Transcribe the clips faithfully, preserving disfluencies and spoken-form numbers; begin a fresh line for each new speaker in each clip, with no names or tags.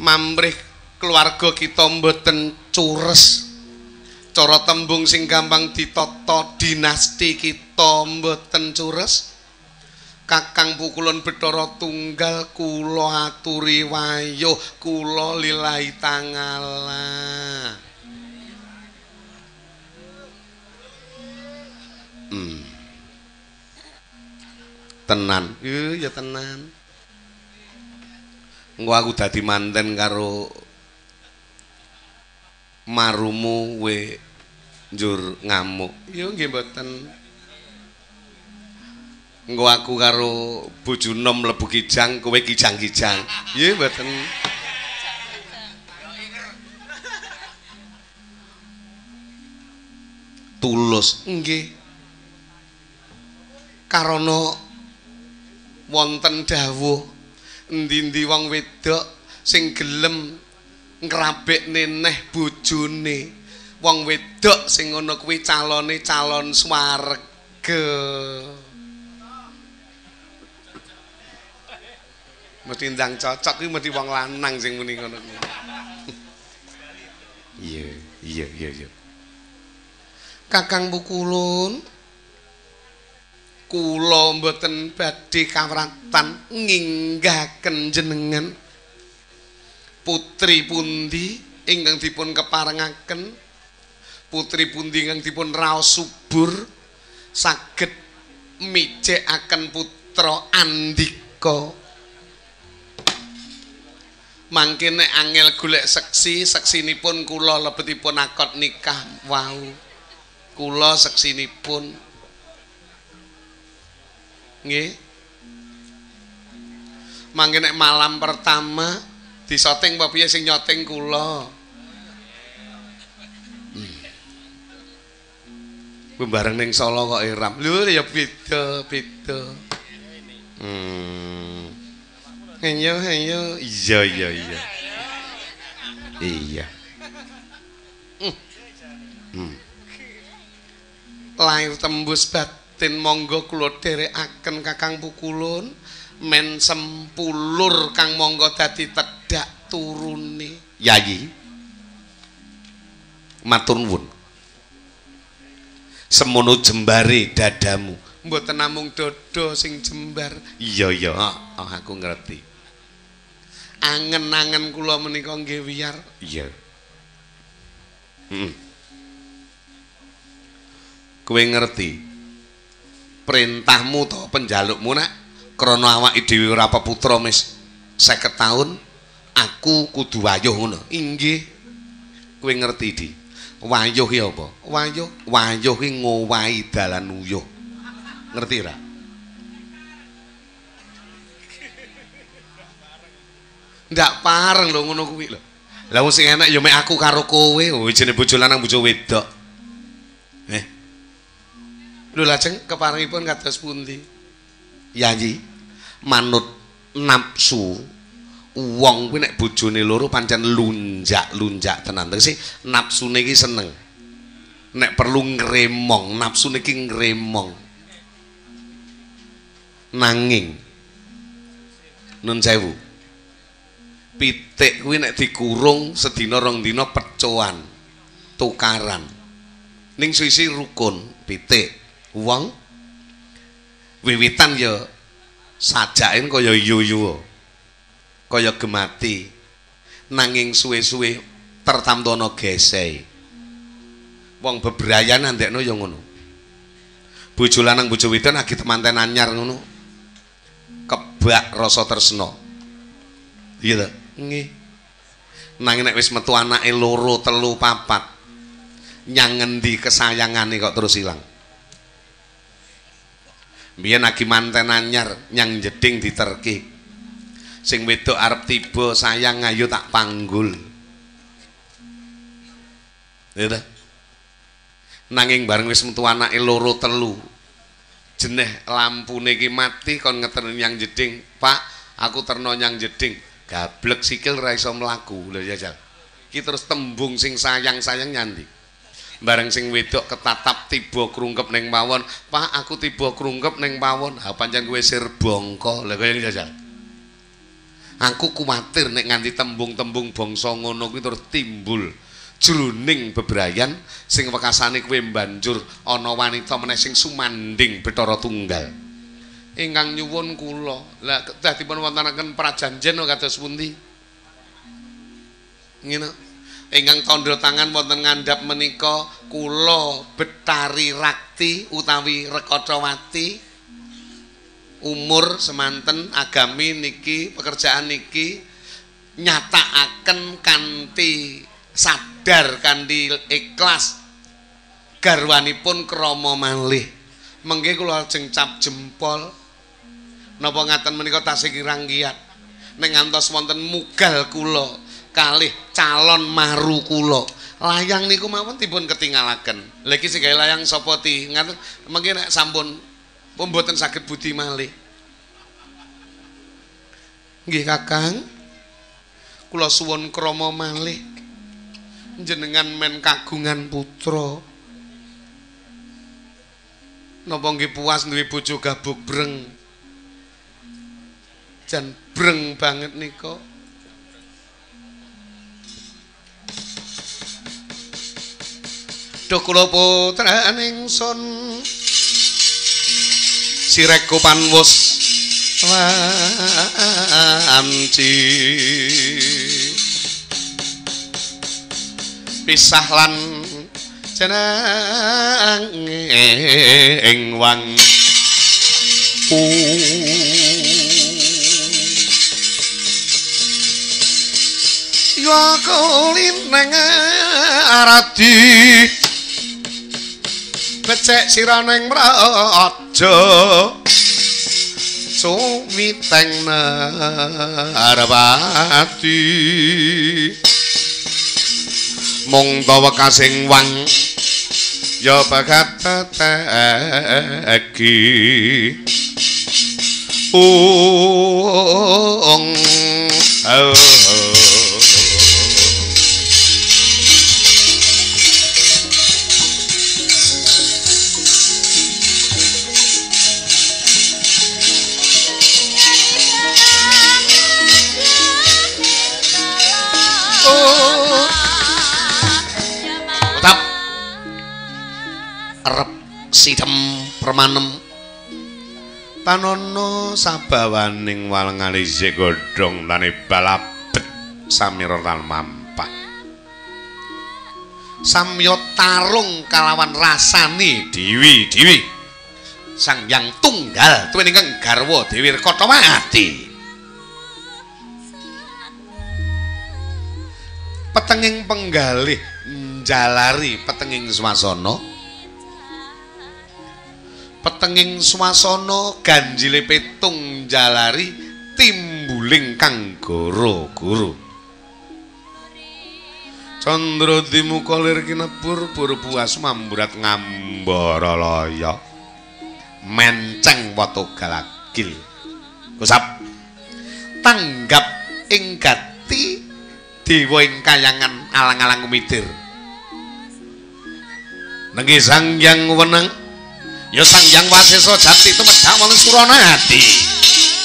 mamrih keluarga kita mboten cures. Cara tembung sing gampang ditata dinasti kita mboten cures. Kakang Pukulun Bathara Tunggal kula aturi wayuh kula lillahi ta'ala. Hmm. Tenan, iya ya tenan. Engko aku dadi manten karo marumu we njur ngamuk. Yo nggih mboten. Engko aku karo bojo nom mlebu kijang, kowe kijang-kijang. Nggih mboten. Tulus nggih. Karana wonten dawuh endi-endi wong wedok sing gelem ngrabek neneh bojone. Wong wedok sing ngono kuwi calone calon swarga. Mesti ndang cocok kuwi mesti wong lanang sing muni ngono kuwi. Iya, iya, iya, iya. Kakang Pukulun, kula mboten badhe kawratan nginggahaken jenengan. Putri pundi ingkang dipun keparengaken? Putri pundi ingkang dipun raos subur saged mijekaken putra Andika? Mangke nek angel golek seksi, seksinipun kula lebetipun akad nikah wau. Kula seksinipun nggih. Mangke nek malam pertama disoting apa piye sing nyoting kula? Hmm. Bareng ning Solo kok iram. Lho ya beda, beda. Hmm. Ayo, ayo. Iya, iya, iya. Iya. Hmm. Hmm. Lahir tembus batin monggo kula dherekaken Kakang Pukulun men sempulur kang monggo dadi tedhak turune. Yayi. Matur nuwun. Semono jembare dadamu. Mboten namung dada sing jembar. Iya, iya, oh, aku ngerti. Angen-angen kula menika nggih wiyar. Iya. Heeh. Kowe ngerti perintahmu to penjalukmu nak krana awake dhewe ora peputra mis seket taun aku kudu wayuh ngono. Inggih. Kowe ngerti di. Wayuh ki apa? Wayuh, wayuh ki ngowahi dalan uyuh. Ngerti ra? Ndak pareng lho ngono kuwi lho. Lah wong sing enak ya mek aku karo kowe, oh jenenge bojo lanang bojo wedok. Eh. Lho lajeng keparengipun kados pundi? Yayi, manut nafsu wong kuwi nek bojone loro pancen lunjak-lunjak tenan. Tegese nafsune iki seneng. Nek perlu ngremong, nafsune iki ngremong. Nanging nun sewu pitik kuwi nek dikurung sedina rong dina pecoan tukaran ning sisi rukun pitik wong wiwitan ya sajake kaya yuyu kaya gemati nanging suwe-suwe tertamtono geseh wong bebrayan ndekno ya ngono bojo lanang bojo wedok lagi temanten anyar ngono kebak rasa tresna. Iya ta? Nggih. Nanging nek wis metu anake loro, telu, papat, nyang ngendi kesayangane kok terus ilang. Biyen lagi manten anyar nyang jeding diterki. Sing wedok arep tiba sayang ayo tak panggul. Iya ta? Nanging bareng wis metu anake loro, telu, jeneh lampune iki mati kon ngeteni nyang jeding. Pak, aku terno nyang jeding. Gablek sikil ra iso mlaku. Lho ya jal. Iki terus tembung sing sayang-sayang nyandi. Bareng sing wedok ketatap tiba krungkep ning pawon. Pak, aku tiba krungkep ning pawon. Ha pancen kowe sir bangka. Lha kaya jajal. Aku kuwatir nek nganti tembung-tembung bangsa ngono kuwi terus timbul jroning bebrayan sing wekasane kowe banjur ana wanita meneh sing sumanding Bathara Tunggal. Ingkang nyuwun kula. Lah kedah dipun wontenaken prajanjen kados pundi? Ngene. Ingkang tandha tangan wonten ngandhap menika kula Betari Rakti utawi Rekacawati. Umur semanten agami niki pekerjaan niki nyatakaken kanthi sadar kanthi ikhlas garwanipun krama malih mengke kula lajeng cap jempol napa ngaten menika tasih kirang kiyat ning ngantos wonten mugal kula kalih calon maru kula layang niku mawon dipun ketinggalaken lha iki sing gawe layang sapa ti ngaten mengke nek sampun pemboten saged budi malih. Nggih Kakang. Kula suwun krama malih. Jenengan men kagungan putra. Napa nggih puas duwe bojo gabuk breng. Jan breng banget nika. Duh kula putraning sun Sireko panwus wanci pisah lan jeneng ing wang yo kulineng aradi becek siraning raja sumiteng narapati mung tawa kasing wang ya bagat teki ung oh arep sidhem permanem panono sabawaning walengan isih godhong tane balabet samira lan mampah samya tarung kalawan rasane dewi-dewi Sang Hyang Tunggal tuwin ingkang garwa Dewi Rekacawati petenging penggalih njalari petenging swasana petenging swasana ganjile petung jalari timbuling kang goro-goro Candra dimuka lir kinebur bur buas mamburat ngambara laya menceng watu galagil Gusap tanggap ing gati dewa ing kayangan alang-alang umidir nenggi Sang Hyang wenang ya Sang Hyang Wasesa Jati tumedhak wonten Suranati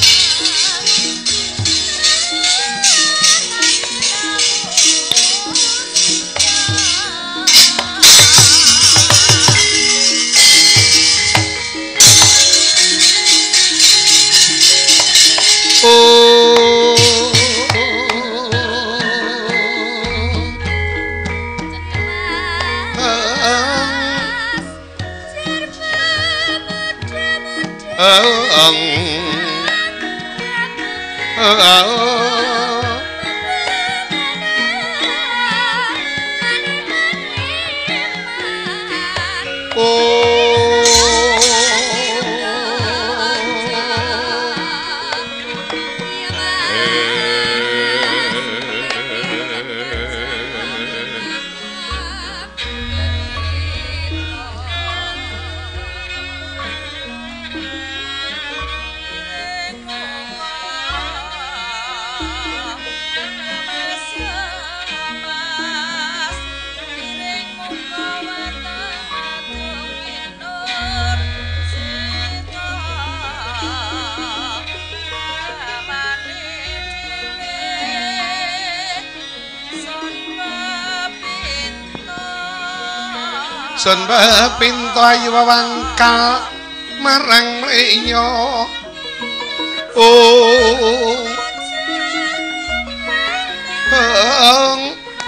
oh ang sun bepinto ayu wangkal marang mrenya oh Ang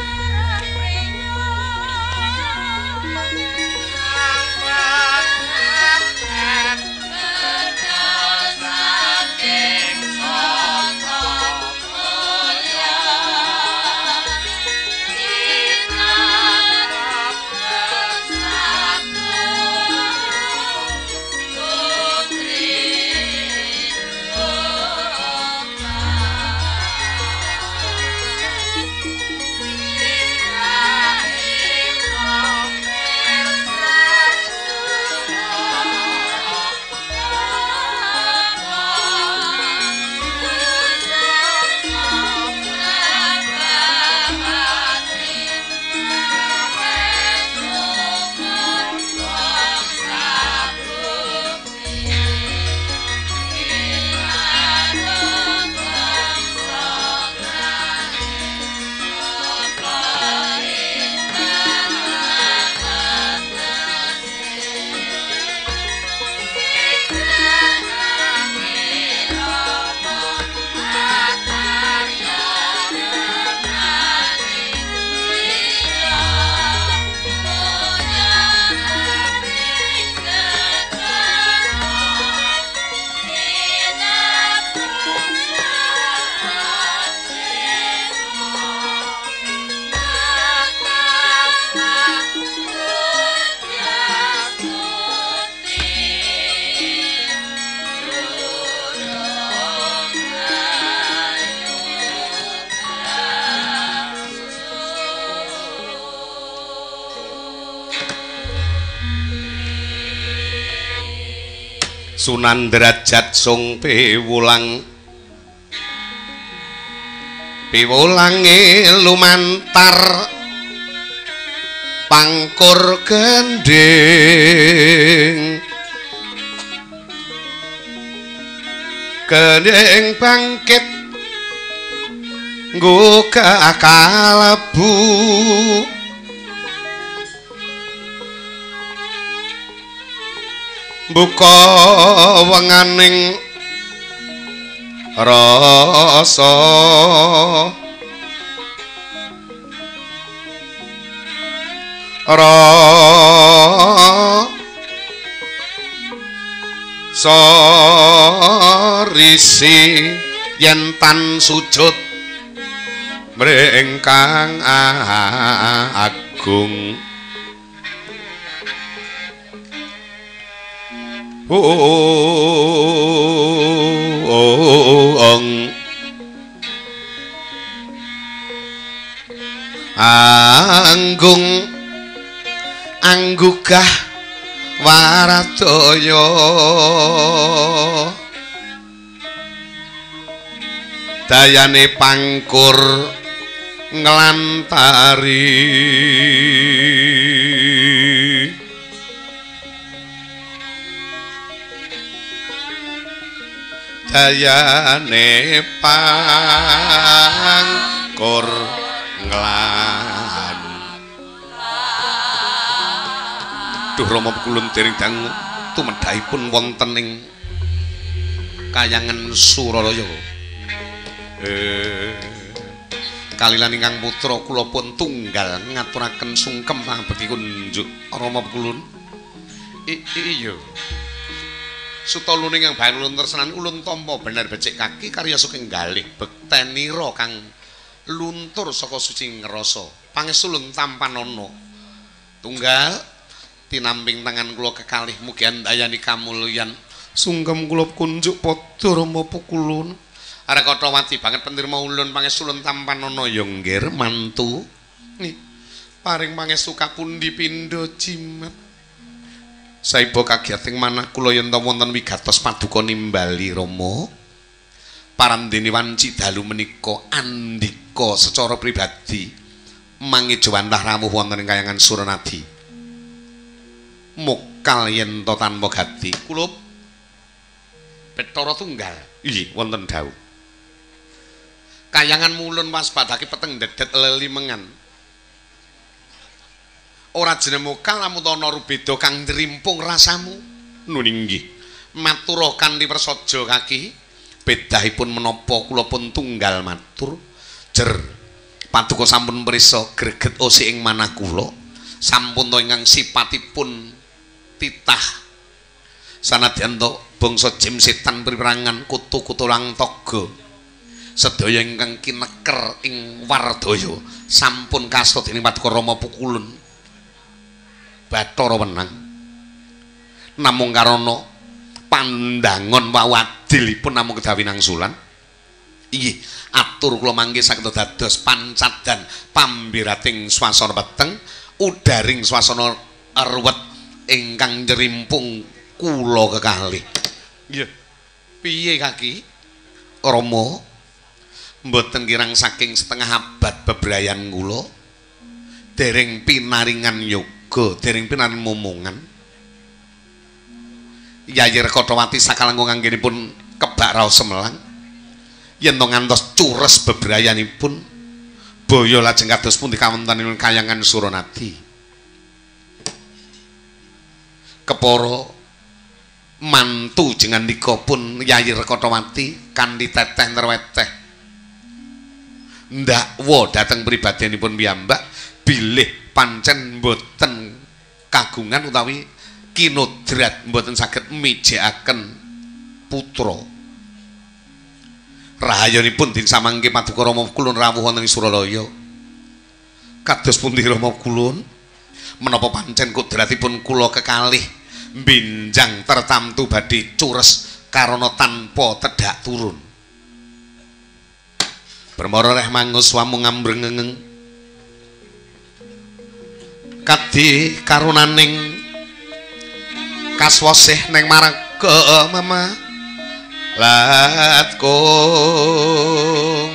Sunan Derajat sung piwulang piwulange lumantar pangkur gending gending bangkit nggo kalebu buka wenganing rasa rasa risi yen tan sujud mrengkang agung ong anggung anggugah waradaya dayane pangkur nglantari dayane pangkur nglan duh Rama Kulun dering dangu tumedhahipun wonten ing Kayangan Suralaya eh kalilan ingkang putra kula pun tunggal ngaturaken sungkem pangabekti kunjuk Rama Kulun iya Sutaluning yang bahan ulun tersenan ulun tompo bener becik kaki karya saking galih bektenira kang luntur saka suci ngrasa pangesulun tampanana tunggal tinamping tangan kula kekalih mugi andayani kamulyan sungkem kula kunjuk padha Rama Pukulun arek Kotawati banget pentirma ulun pangesulun tampanana ya nggih mantu nih paring pangestu kapundi pindha jimat saiba kagiyating manah kula yen wonten wigatos paduka nimbali Rama parandene wanci dalu menika andika secara pribadi mangke jawantah rawuh wonten ing Kayangan Suranadi mokal yen to tanpa gati kula Bathara Tunggal nggih wonten dawuh Kayangan mulun waspadake peteng dedet lelimengan ora jenemukal lamun ana rubeda kang nrimpung rasamu. Nun inggih. Matura kanthi prasaja kaki. Bedahipun menapa kula pun tunggal matur. Jer paduka sampun prisa greget osih ing manah kula. Sampun to ingkang sipatipun titah. Sanadyan to bangsa jim setan priperangan kutu-kutu lang toga. Sedaya ingkang kineker ing Wardaya sampun kasut dening Paduka Rama pukulun Bathara Wenang. Namung karana pandangon wau adilipun namung kedawi nangsulan. Inggih, atur kula mangke saged dados pancadan pambirating swasana peteng, udaring swasana ruwet ingkang njerimpung kula kekalih. Nggih. Piye kaki? Rama mboten kirang saking setengah abad bebrayan kula dereng pinaringan yoga, dereng pinaringan momongan. Yayi Rekatawati sakalengkung anggenipun kebak raos semelang yen to ngantos cures bebrayanipun baya lajeng kados pundi kawontenanipun kayangan Suranadi. Kepara mantu jengandika pun Yayi Rekatawati kanthi teteh nerweteh ndakwa dhateng pribadinipun piyambak bilih pancen mboten kagungan utawi kinodrat mboten saged mijekaken putra. Rahayanipun dinsamangke Paduka Rama Kulun rawuh wonten ing Suralaya. Kados pundi Rama Kulun menapa pancen kodratipun kula kekalih mbenjang tertamtu badhe cures karana tanpa tedhak turun. Bermara reh mangus wamu ngambrengeng kadhi karunaning kaswasih ning marga mama latkung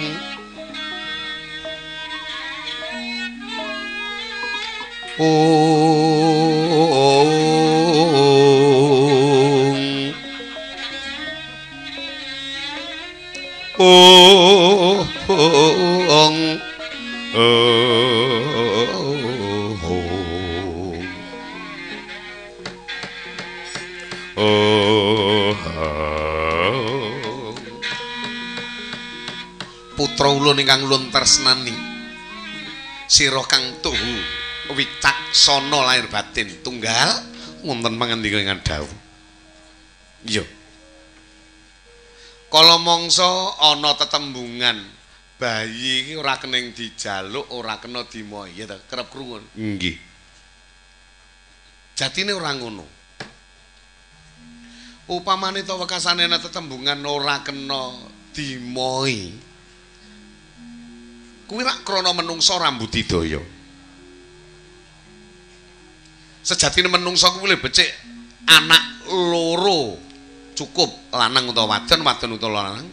ong ong putra ulun ingkang ulun tresnani sira kang tuhu wicaksana lahir batin tunggal wonten pangandika ingkang dawuh. Iya. Kala mangsa ana tetembungan bayi iki ora kening dijaluk, ora kena dimohi, ya ta? Kerep krungu. Nggih. Jatine ora ngono. Upamane to wekasane ana tetembungan ora kena dimohi. Kuwi rak krana menungsa ora mbudidaya. Sejatine menungsa kuwi becik anak loro cukup lanang utawa wadon, wadon utawa lanang.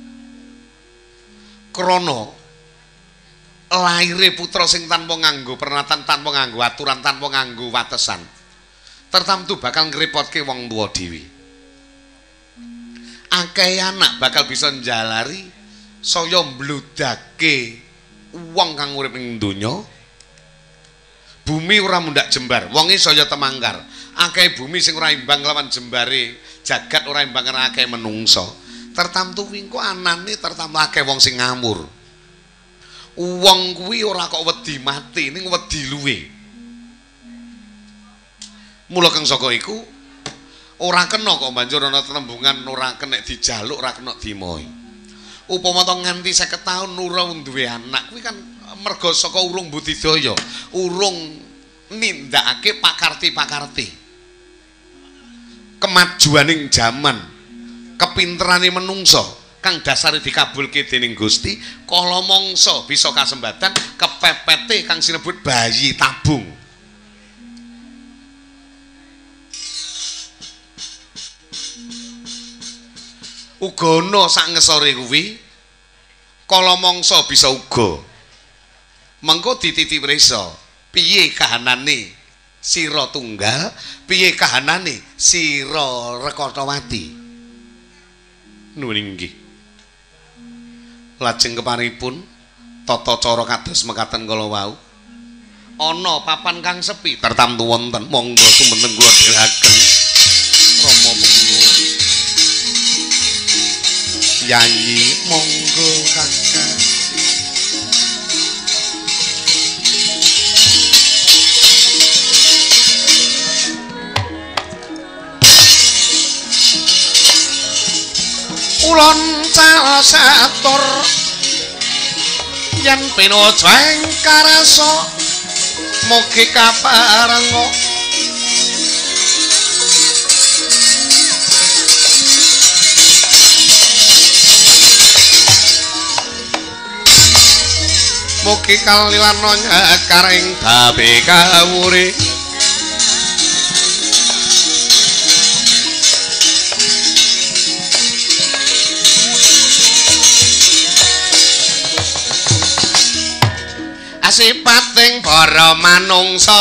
Krana laire putra sing tanpa nganggo pernatan, tanpa nganggo aturan, tanpa nganggo watesan, tertamtu bakal ngrepotke wong tuwa dhewe. Akeh anak bakal bisa njalari saya mbludake wong kang urip ing donya. Bumi ora mundak jembar, wonge saya temangkar. Akeh bumi sing ora imbang lawan jembare jagat, ora imbang karo akeh menungsa. Tertamtu wingko anane tertamtu akeh wong sing ngamur. Wong kuwi ora kok wedi mati, ning wedi luwe. Mula kang saka iku ora kena kok banjur ana tetembungan ora kena dijaluk, ora kena dimohi. Upama to nganti seket taun ora duwe anak kuwi kan merga saka urung budidaya, urung nindakake pakarti-pakarti. Kemajuaning jaman, kepinterane menungsa kang dasare dikabulke dening Gusti, kala mangsa bisa kasembatan kepepete kang sinebut bayi tabung. Uga ana sak ngesore kuwi kala mangsa bisa uga mengko dititi prisa piye kahanane sira tunggal, piye kahanane sira Rekatawati. Nuwun inggih. Lajeng keparipun tata cara kados mekaten kala wau ana papan kang sepi tertamtu wonten monggo sumeneng kula dherekaken Rama kula Yayi monggo kakak Ulon casatur yen pinojeng karasa mugi kaparenga mugi kalilana nyakaring dabe kawure asipating para manungsa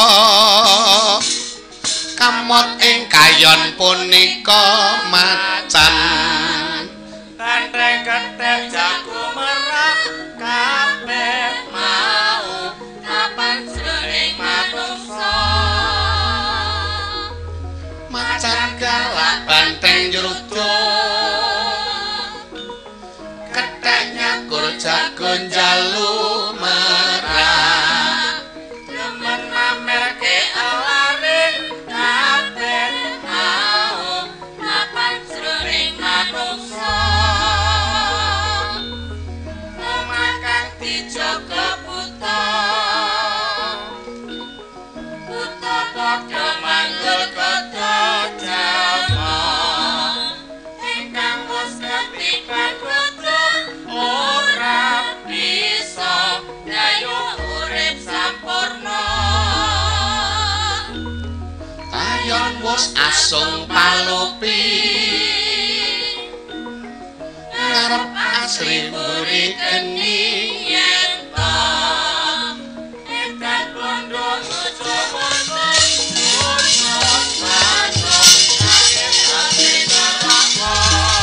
kamot ing kayon punika macan
Tandeng gethek jago merak kabeh mau kapan sering manungsa
macan galak banteng jrudo kethek nyakur jago njalu merah
demen mamerke alaring kabeh mau kapan sering manungsa makan dijaga buta buta padha manggul kadadama ingkang wis ketiban buta ora bisa dayuh urip sampurna
ayon wis asung palupi ngarep asri muri geni
yen to edan bondo nuju wonten urus manung sakit ati neraka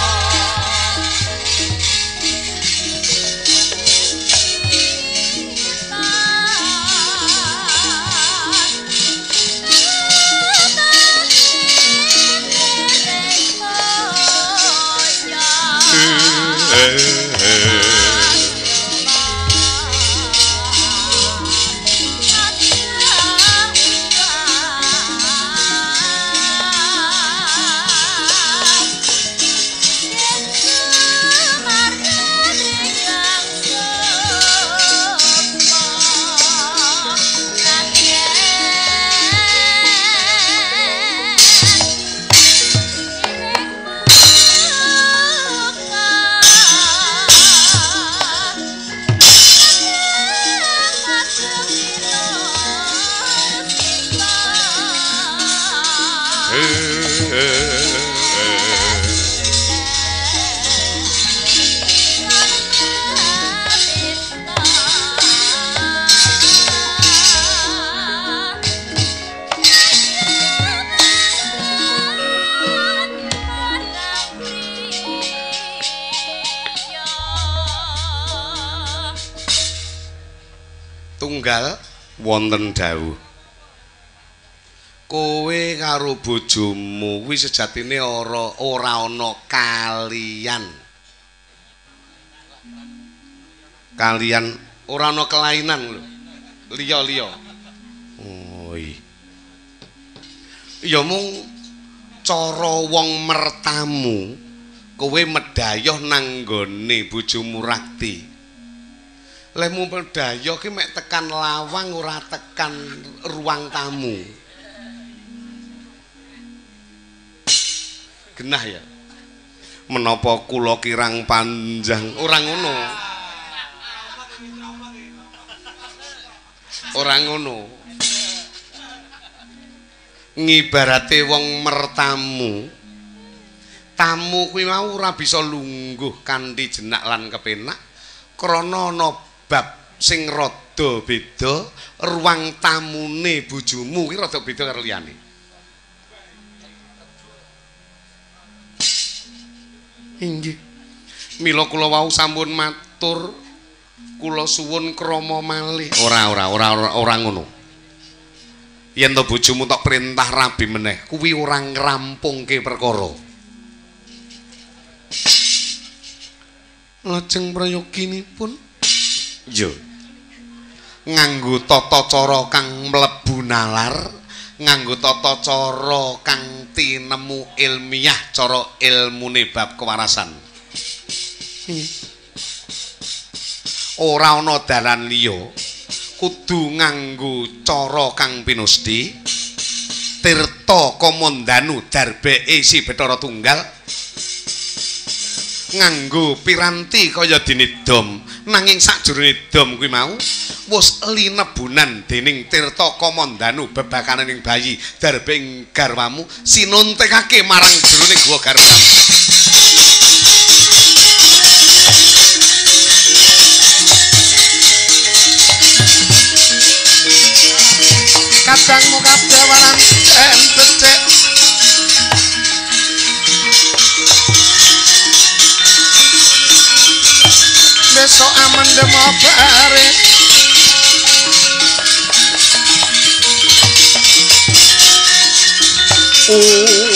tunggal wonten dawuh kowe karo bojomu kuwi sejatine ora ora ana kalian kalian ora ana kelainan lho liya-liya oh iya mung cara wong mertamu kowe medhayoh nang nggone bojomu Rakti lemu medhayoh ki mek tekan lawang ora tekan ruang tamu genah ya menapa kula kirang panjang ora ngono ora ngono ngibarate wong mertamu tamu kuwi mau ora bisa lungguh kanthi jenak lan kepenak krana ana bab sing rada beda ruang tamune bojomu kuwi rada beda karo liyane inggih mila kula wau sampun matur Kula suwun krama malih. Ora ora ora ora, ora ngono. Yen to bojomu tok perintah rabi meneh, kuwi ora ngrampungke perkara. Lajeng prayoginipun yo nganggo tata cara kang mlebu nalar, nganggo tata cara kang tinemu ilmiah, cara ilmune bab kewarasan. Hmm. Ora ana dalan liya, kudu nganggo cara kang pinusti. Tirta Kamandanu darbeke si Bathara Tunggal nganggo piranti kaya dene dom, nanging sakjroning dom kuwi mau wis linebunan dening Tirta Kamandanu babakaning bayi darbing garwamu sinuntekake marang jroning guwa garwamu. Kadang mukap dewaran en becek besok aman demo bare oh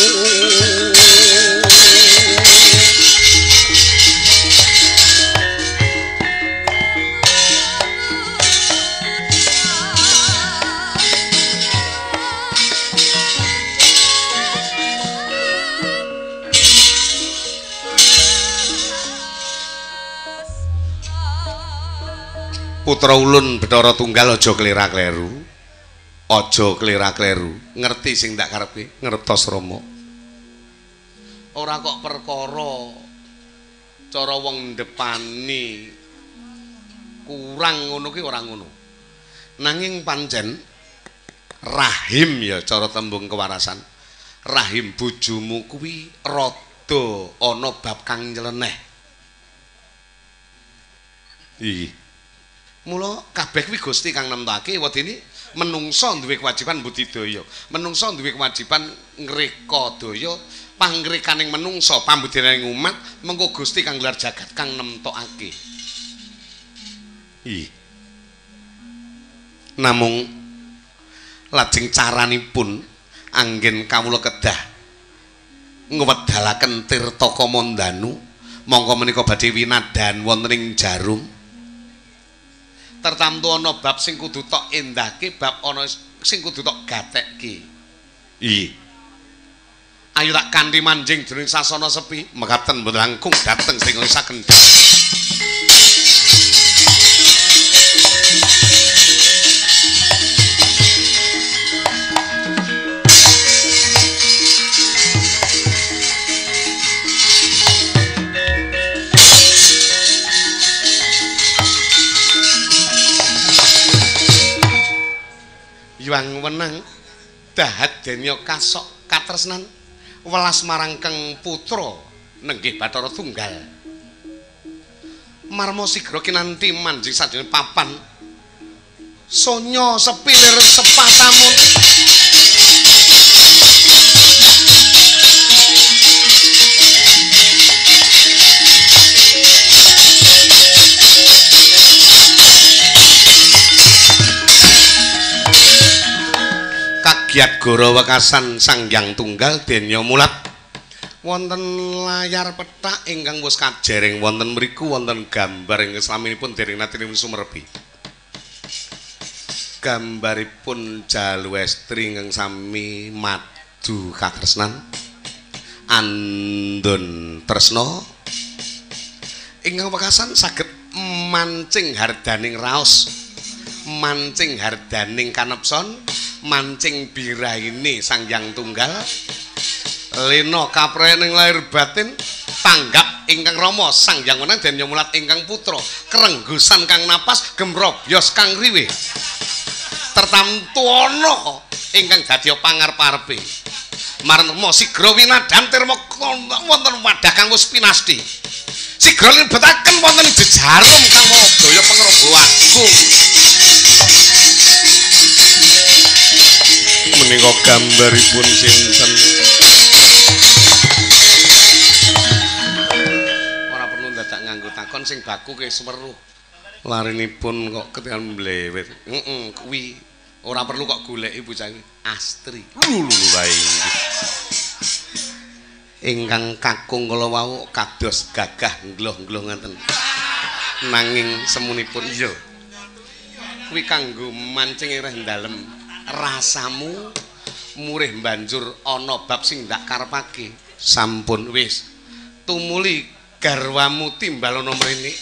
Putra ulun Bathara Tunggal aja klera-kleru. Aja klera-kleru. Ngerti sing tak karepe, ngertos Rama. Ora kok perkara cara wong ndepani kurang ngono ki ora ngono. Nanging pancen rahim ya cara tembung kewarasan. Rahim bojomu kuwi rada ana bab kang nyeleneh. Iki mula kabeh kuwi Gusti kang nemtokake wedine menungsa duwe kewajiban budidaya, menungsa duwe kewajiban ngreka daya, pangrekaning menungsa pambudidayaning umat mengko Gusti kang gelar jagat kang nemtokake. Ih. Namung lajeng caranipun anggen kawula kedah ngwedalaken Tirta Kamandanu mongko menika badhe winadan wonten ing Jarum. Tertamtu ana bab sing kudu tok endahke, bab ana sing kudu tok gatekke. Iya. Ayo tak kanthi manjing jroning sasana sepi, mekaten mboten langkung dateng sing saken. Yuang wenang dahat denya kasok katresnan welas marang keng putra nenggih Bathara Tunggal. Marma sigra kinanti manjing sajroning papan sonya sepilir sepatamun. Kagiat Goro wekasan Sanghyang Tunggal denya mulat wonten layar petak ingkang wis kajereng wonten mriku wonten gambar ingkang slaminipun dereng natinipun sumerbi. Gambaripun Jalwestri ingkang sami madu katresnan andon tresna ingkang wekasan saged mancing hardaning raos, mancing hardaning kanepson, mancing biraine Sanghyang Tunggal lena kaprening lahir batin tanggap ingkang Rama Sanghyang Wenang denya mulat ingkang putra kerenggusan kang napas gemrobyos kang riwih tertamtu ana ingkang dadi pangarep-arepe marma sigra winadan tirma wonten wadah kang wis pinasti sigra lebetaken wonten jejarum kang daya pangraba agung. Menika gambaripun sinten? Ora perlu dadak nganggo takon sing baku ke seweruh. Larinipun kok ketingal mlewet. Heeh, kuwi ora perlu kok goleki bocah iki. Astri. Lulu wae. Ingkang kakung kala wau kados gagah ngloh-ngloh ngoten. Nanging semunipun iya. Kuwi kanggo mancing ireh dalem. Rasamu murih banjur ana bab sing ndak karepake. Sampun wis. Tumuli garwamu timbal ana mrene.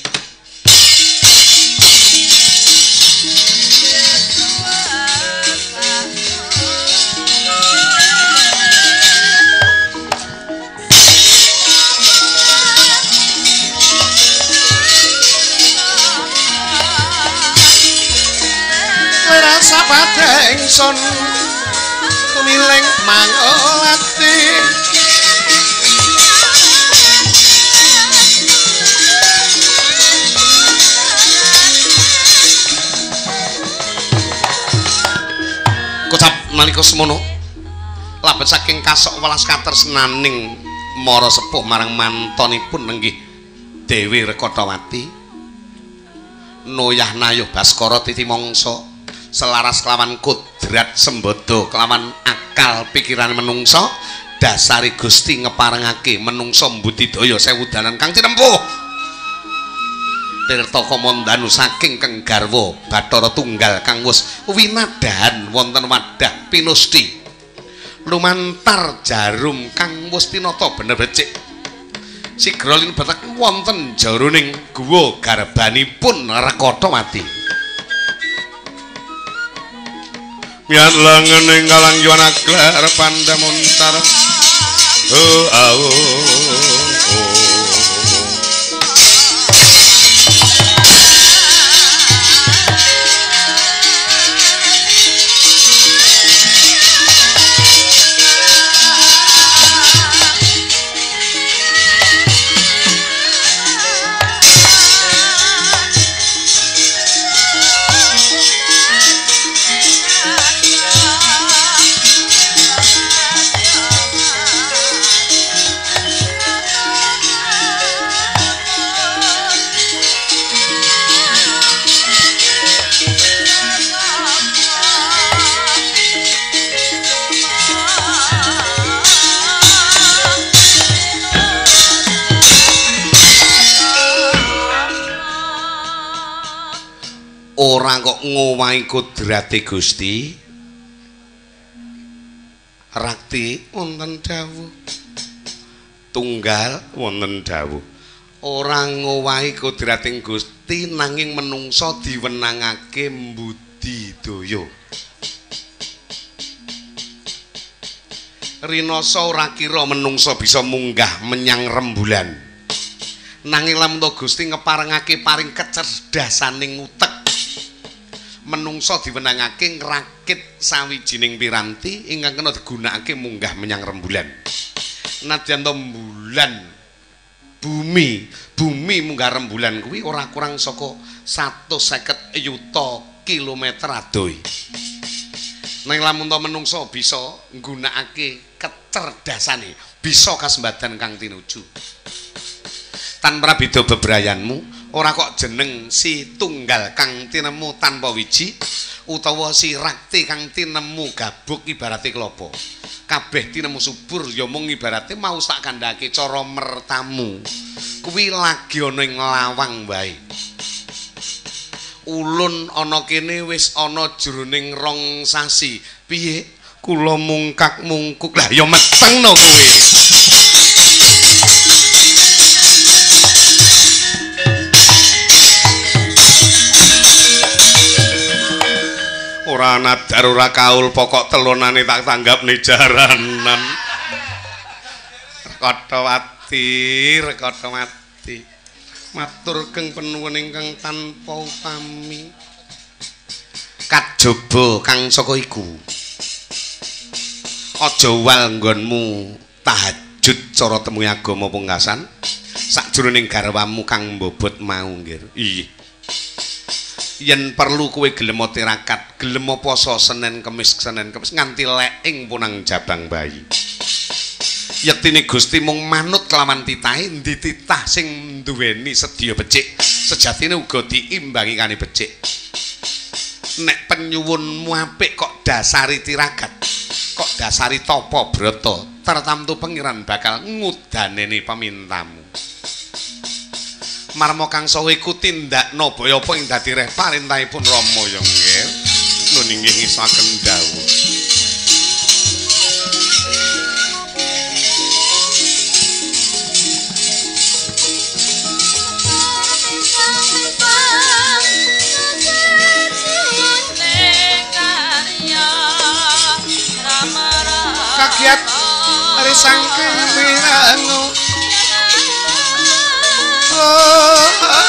Sapate ingsun kumileng mangolati kocap nalika semono labet saking kasok welas katresnaning mara sepuh marang mantonipun nenggih Dewi Rekadawati noyah nayuh Baskara titi mangsa selaras kelawan kodrat sembada kelawan akal pikiran menungso dasari Gusti ngeparengake menungso mbudidaya sewu dalan kang tinempuh tirta kamandanu saking keng garwa Bathara Tunggal kang wis winadahan wonten wadah pinusti lumantar jarum kang wis tinata bener becik sigra linebatek wonten jaroning guwa garbanipun Rekadawati. Mian langen ing kalang yuwana kler pandamuntar oh oh oh ora kok ngowahi kodrate Gusti Rakti wonten dawuh tunggal wonten dawuh ora ngowahi kodrating Gusti nanging menungso diwenangake mbudidaya rinasa ora kira menungso bisa munggah menyang rembulan nanging lamun Gusti ngeparengake paring kecerdasaning utek menungso diwenangake ngrakit sawijining piranti ingkang kena digunakake munggah menyang rembulan. Nadyan to bulan bumi, bumi munggah rembulan kuwi ora kurang saka satus seket yuta kilometer adoh. Nang lamun to menungso bisa nggunakake kecerdasane, bisa kasembadan kang tinuju. Tanpa beda bebrayanmu ora kok jeneng si tunggal kang tinemu tanpa wiji utawa si rakti kang tinemu gabuk ibarate klapa kabeh tinemu subur ya mung ibarate mau tak kandhake cara mertamu kuwi lagi ana ing lawang wae ulun ana kene wis ana jroning rong sasi piye kula mungkak mungkuk lah ya metengno kowe ora nadar ora kaul pokok telonane tak tanggap nih jaranan Rekadawati Rekadawati matur geng penuwun ingkang tanpa upami kajaba kang saka iku aja wal nggonmu tahajud cara temu agama pungkasan sakjroning garwamu kang mbobot mau nggih iya yen perlu kowe gelem tirakat, gelem poso Senin Kemis Senin Kemis nganti lek ing punang jabang bayi. yektine Gusti mung manut kelawan titahe ndi titah sing duweni sedya becik sejatine uga diimbangi kane becik nek penyuwunmu apik kok dasari tiragat kok dasari tapa brata tertamtu pengiran bakal ngudaneni pemintamu marmo kang saha iku tindakna baya apa ing dadi reh parintahipun Rama ya nggih nun inggih ngisaken dawuh kagiat risang kemirangu oh,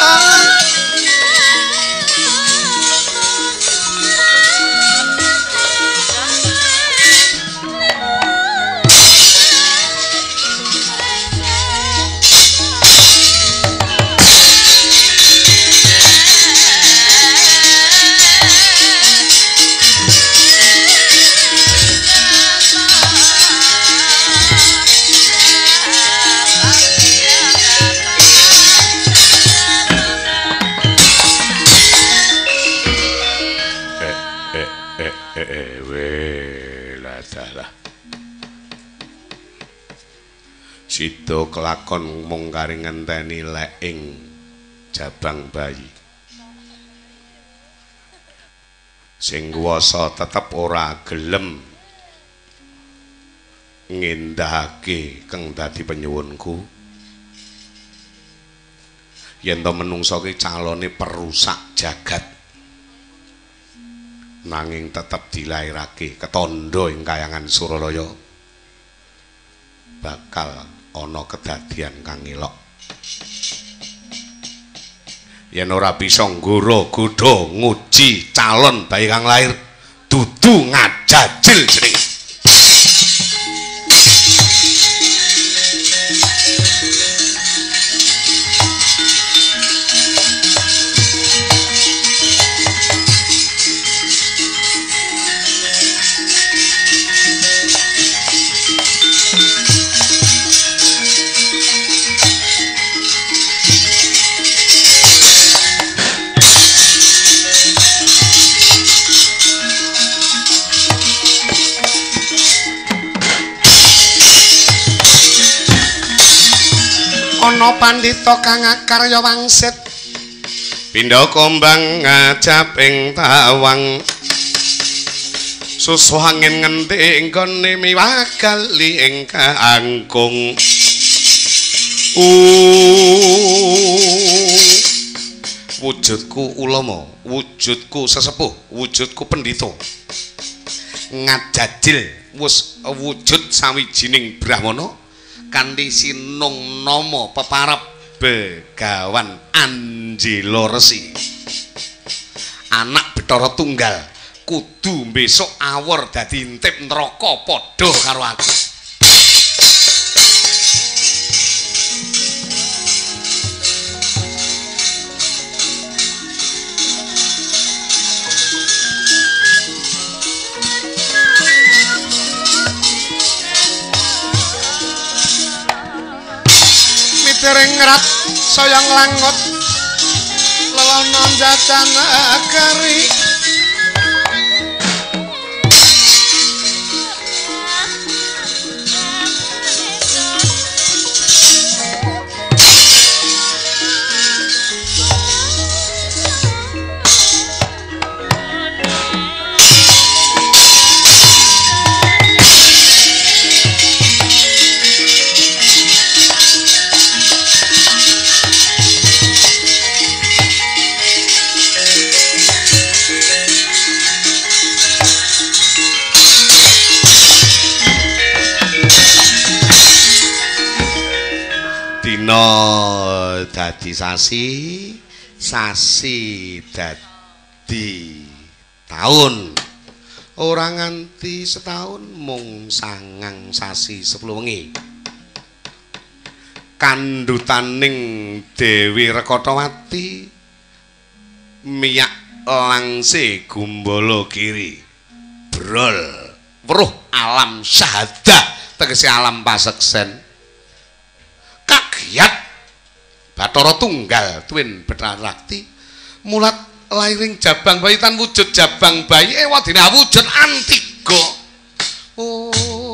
Sida kelakon mung kari ngenteni lek ing jabang bayi. Sing kuwasa tetep ora gelem ngendhahake kang dadi penyuwunku. Yen to menungsa ki calone perusak jagat. Nanging tetep dilairake ketandha ing kayangan Suralaya. Bakal ana kedadian kang elok yen ora bisa nggoro godha nguji calon bayi kang lair dudu ngajajil jeneng ana pandhita kang akarya wangsit pindha kombang ngajap ing tawang susu angin ngendi nggone miwagali ing kaangkung wujudku ulama wujudku sesepuh wujudku pendhita ngajajil wis wujud sawijining brahmana kanthi sinung nama peparep Begawan Anjila Resi anak Bathara Tunggal kudu besok awor dadi intip neraka padha karo aku Dereng rat sayang langut lelono jajan agari dina dadi sasi sasi dadi taun ora nganti setahun mung sangang sasi sepuluh wengi kandhutaning Dewi Rekatawati miyak langse Gumbala Giri brol weruh alam syahadah tegese alam paseksen kagiat Bathara Tunggal tuwin Betharakti mulat lairing jabang bayi tan wujud jabang bayi ewadene wujud Antiga. Oh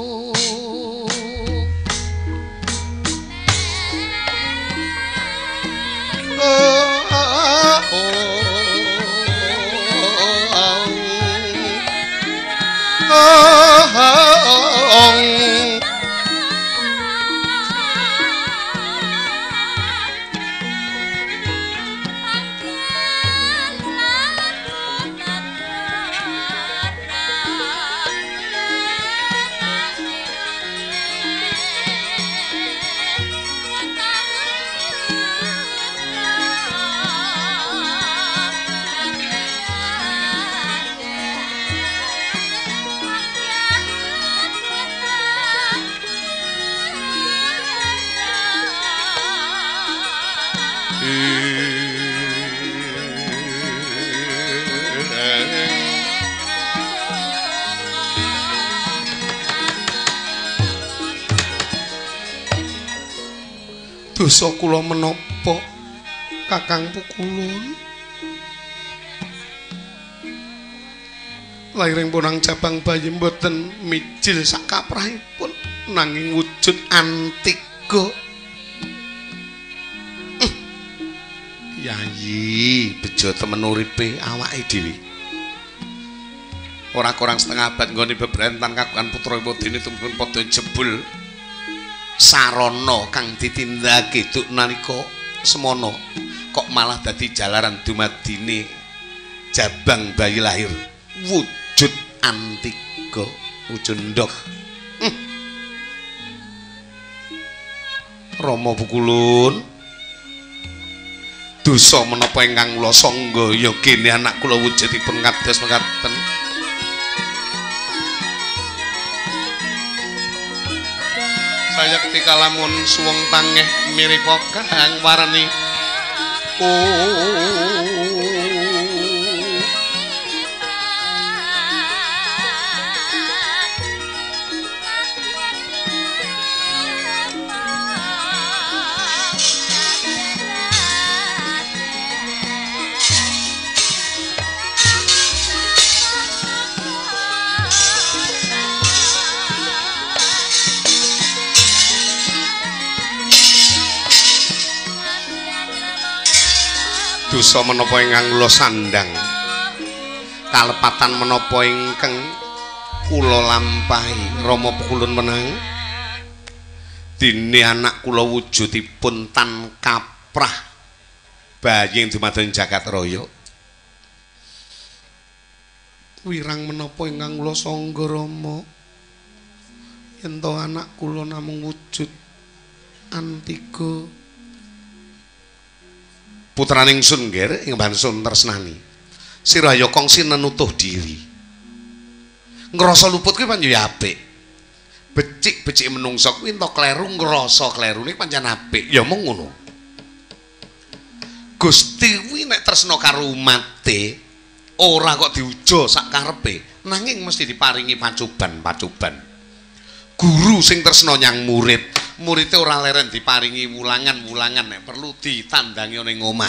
dosa kula menapa Kakang Pukulun lairing punang jabang bayi mboten mijil sakaprahipun nanging wujud Antiga. Yayi bejo temen uripe awake dhewe ora kurang setengah abad nggone bebrentan kagungan putra wadene tumpun padha jebul sarana kang ditindakake duk nalika semana kok malah dadi jalaran dumadine jabang bayi lahir wujud Antiga wujud ndok. hm. Rama Pukulun dosa menapa ingkang kula sangga ya kene anak kula wujudipun kados mekaten. Sayekti kalamun suwung tangeh mirika kang warni oh dosa menapa ingkang kula sandang kalepatan menapa ingkang kula lampahi Rama Pukulun menang dene anak kula wujudipun tan kaprah bayi ing dumadyan jagat raya wirang menapa ingkang kula sangga Rama yen to anak kula namung wujud Antiga putraning Sun Nger ing Bansun tresnani siraya kongsi nenutuh diri ngrasa luput kuwi pancen apik becik-becik menungsa kuwi ento kleru ngrasa klerune pancen apik ya mung ngono Gusti kuwi nek tresna karo umate ora kok diuja sak karepe nanging mesti diparingi pacuban-pacuban guru sing tresna nyang murid muridé ora leren diparingi wulangan-wulangan nek perlu ditandangi ning omah.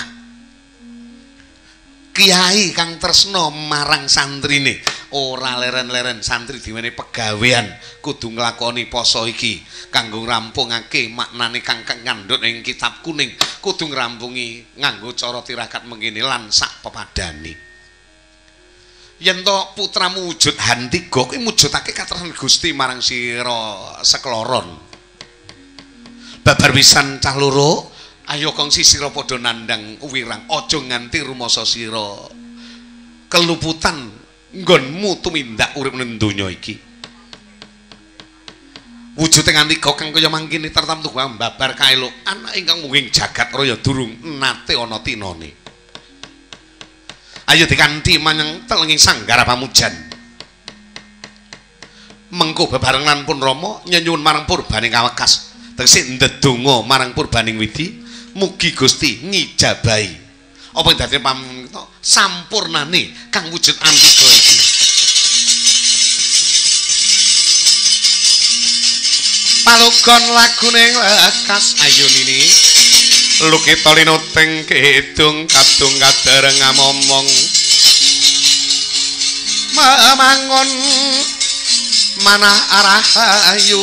Kiai kang tresna marang santrine ora leren-leren santri diwenehi pegawean kudu nglakoni poso iki kanggo ngrampungake maknane kang kandhut ing kitab kuning kudu ngrampungi nganggo cara tirakat mengkene lan sak pepadane. Yen to putramu wujud Antiga kuwi mujudake katresnan Gusti marang sira sekloron. Babar pisan cah loro ayo kongsi sira padha nandhang wirang aja nganti rumasa sira keluputan nggonmu tumindak urip ning donya iki wujud Antiga kang kaya mangkene tertamtu babar kaeluk anak ingkang munging jagat raya durung nate ana tinane ayo dikanthi manyang telenging sanggara pamujan mengko bebarengan pun Rama nyenyuwun marang purbaning kawekas tegese ndedonga marang purbaning widi mugi Gusti ngijabahi apa dadi pamrenta sampurnane kang wujud Antiga iki palugon lagune lekas ayo nini lukita linuting kidung kadung kadereng ngomong memangon manah arah ayu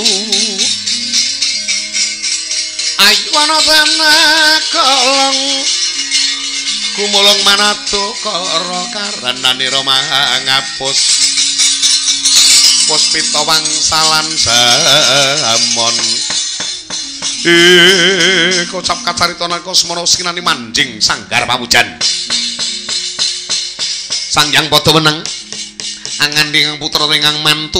ayu ana tanah kolong kumulung manatu kara karenane Roma ngapus puspita wangsalan samon eh kocap kacarita naka semana sinani manjing sanggar pamujan sangyang padha weneng anganding putra ingkang mantu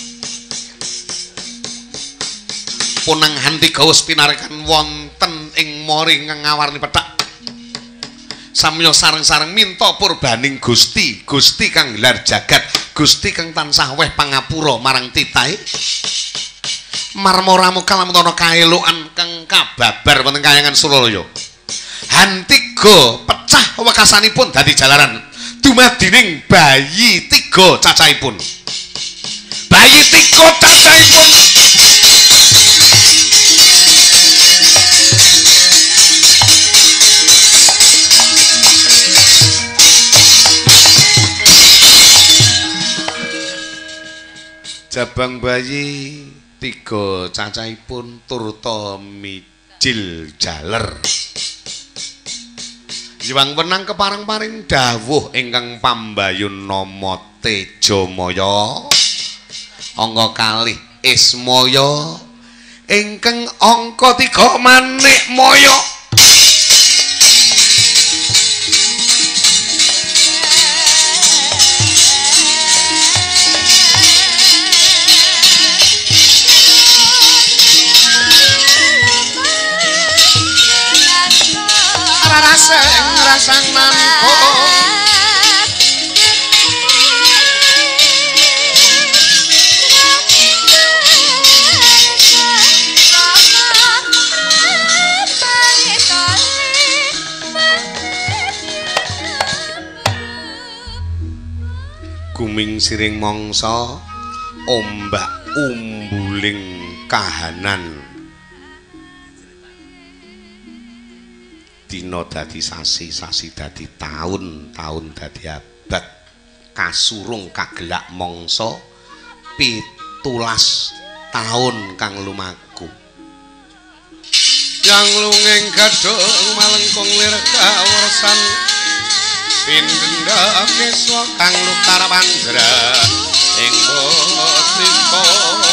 punang hanti gawus pinarekan wonten ing mori ingkang ngawarni pethak samya sareng-sareng minta purbaning Gusti Gusti kang gelar jagat Gusti kang tansah weh pangapura marang titahe marmoramu kalamtono kaelokan kang kababar wonten kayangan Suralaya hantiga pecah wekasanipun dadi jalaran dumadining bayi tiga cacahipun bayi tiga cacahipun jabang bayi tiga cacahipun turta mijil jaler Jiwang wenang kepareng-paring dawuh ingkang pambayun nama Tejamaya angka kalih Ismaya ingkang angka tiga Manikmaya rasang rasang manko guming siring mangsa ombak umbuling kahanan dina dadi sasi sasi dadi taun taun dadi abad kasurung kagelak mangsa pitulas taun kang lumaku yang lungeng gadung malengkung lir kawersan pindenda keswa kang lutar pandra ing bosiko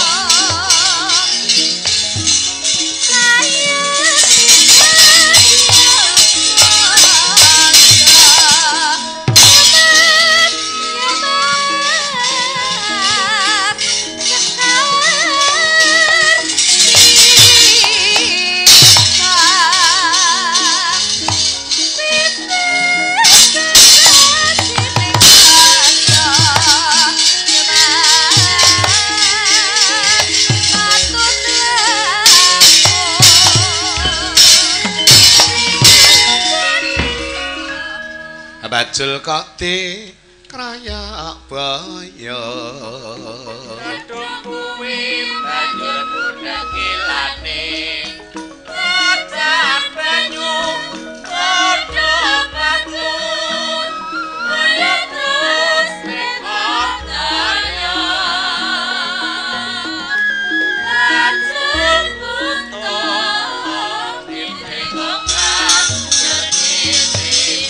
bajul kok di kraya baya
kadung kuwi banjur budak kilane kacang banyu padha pacul kaya terus nekot daya kacang butuh ditegokan jadi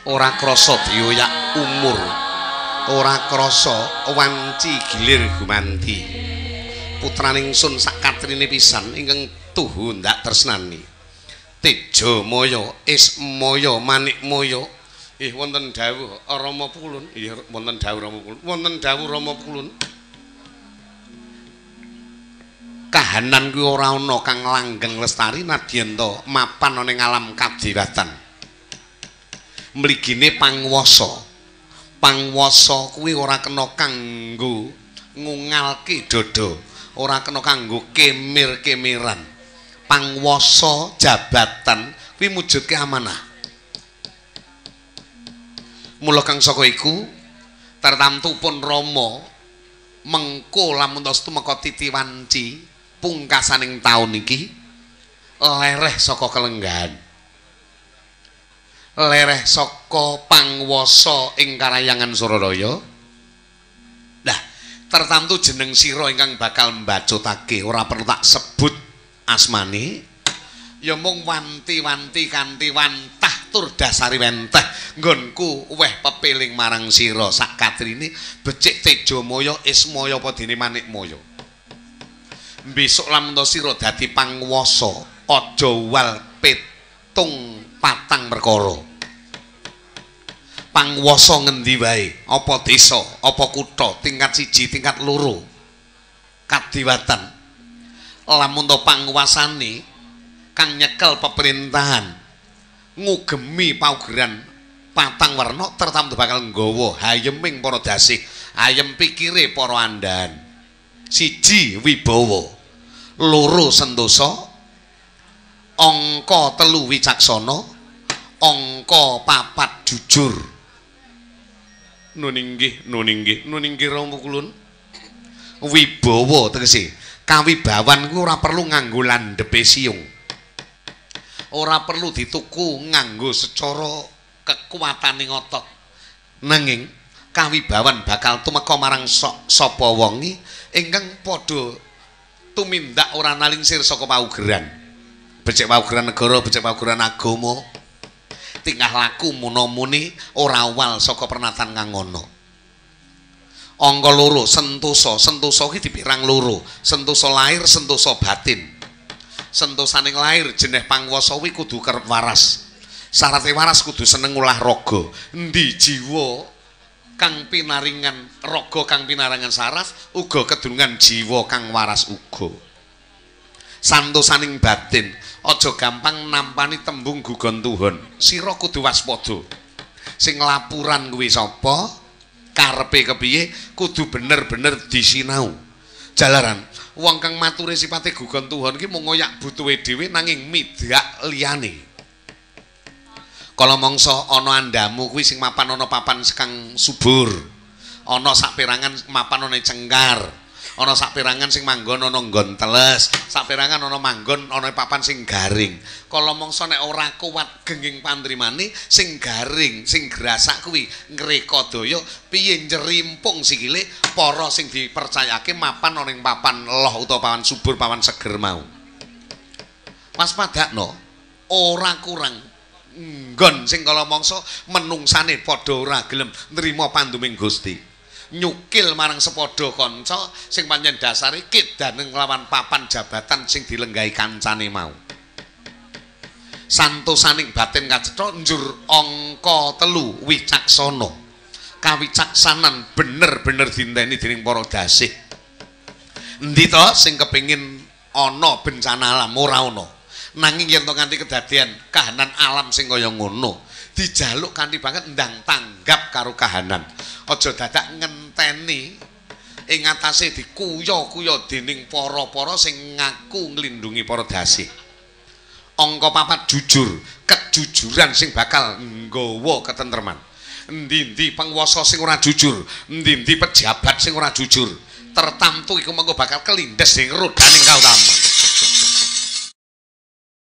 ora krasa dioyak umur, ora krasa wanci gilir gumanti. Putraning sun sak katrine pisan ingkang tuhu ndak tresnani. Teja Maya, Ismaya, Manikmaya. Ih wonten dawuh Rama Pulun. Iya wonten dawuh Rama Pulun. Wonten dawuh Rama Pulun. Kahanan kuwi ora ana kang langgeng lestari nadyan to mapan ana ing alam kadewatan. Mligine pangwasa. Pangwasa kuwi ora kena kanggo ngungalke dada, ora kena kanggo kemir-kemiran. Pangwasa jabatan kuwi mujudke amanah. Mula kang saka iku tartamtu pun Rama mengko lamun tos tumeka titi wanci pungkasaning taun iki lereh saka kelenggahan, lereh saka pangwasa ing Karayangan Suradaya. Nah, tartamtu jeneng sira ingkang bakal mbacutake ora perlu tak sebut asmane, ya mung wanti-wanti kanthi wantah tur dasari wenteh nggonku weh pepiling marang sira sak katrine becik Teja Maya, Ismaya apa dene Manikmaya. Besok lamun sira dadi pangwasa aja wal pitung patang perkara. Pangwasa ngendi wae, apa desa, apa kutha, tingkat siji, tingkat loro kadewatan. Lamun to panguwasane kang nyekel pemerintahan ngugemi paugeran patang warna tertamtu bakal nggawa hayeming para dasih, ayem pikire para andahan. Siji wibawa, loro sentosa, angka telu wicaksana, angka papat jujur. Nun inggih, nun inggih, nun inggih Rama Kulun. Wibawa tegese kawibawan kuwi ora perlu nganggo landhepe siung. Ora perlu dituku nganggo secara kekuataning otot. Nanging kawibawan bakal tumeka marang sapa wonge ingkang padha tumindak ora nalingsir saka paugeran. Becik paugeran negara, becik paugeran agama. Tingkah laku muna-muni ora awal saka pernatan kang ana. Angka loro sentosa, sentosa iki dipirang loro, sentosa lahir, sentosa batin. Sentosaning lahir jeneng pangwasa kuwi kudu kerep waras. Syaraté waras kudu seneng ulah raga. Endi jiwa kang pinaringan raga kang pinaringan saras uga kedunungan jiwa kang waras uga. Santosaning batin aja gampang nampani tembung gugon Tuhan. Sira kudu waspada. Sing lapuran kuwi sapa? Karepe kepiye? Kudu bener-bener disinau. Jalaran wong kang mature sipate gugon Tuhan ki mung ngoyak butuhe dhewe nanging midak liyane. Kala mangsa ana andamu kuwi sing mapan ana papan kang subur. Ana saperangan mapan ana cengkar. Ana saperangan sing manggon ana nggon teles, saperangan ana manggon ana papan sing garing. Kala mangsa nek ora kuat genging pantrimane sing garing, sing grasak kuwi ngreka daya piye njerimpung sikile para sing dipercayake mapan ana ing papan loh utawa papan subur, papan seger mau. Waspadakno ora kurang nggon sing kala mangsa menungsane padha ora gelem nrimo panduming Gusti. Nyukil marang sepadha kanca sing pancen dasare kidaning lawan papan jabatan sing dilenggahi kancane mau. Santosaning batin kacetha njur angka telu wicaksana. Kawicaksanan bener-bener dinteni dening para dasih. Endi to sing kepengin ana bencana alam ora ana. Nanging yen to nganti kedadian kahanan alam sing kaya ngono, dijaluk kanthi banget ndang tanggap karo kahanan. Aja dadak ngenteni ing atase dikuya-kuya dening para-para sing ngaku nglindungi para dasih. Angka papat jujur, kejujuran sing bakal nggawa ketentreman. Endi-endi penguwasa sing ora jujur, endi-endi pejabat sing ora jujur, tertamtu iku mengko bakal kelindes ing rodaning kautaman.